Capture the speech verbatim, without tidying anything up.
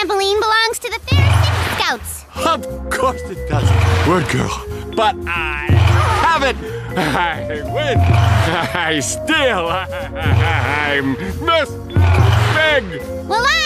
trampoline belongs to the Fair City Scouts. Of course it does, Word Girl. But I have it. I win. I steal. I'm Mister Big. Well, I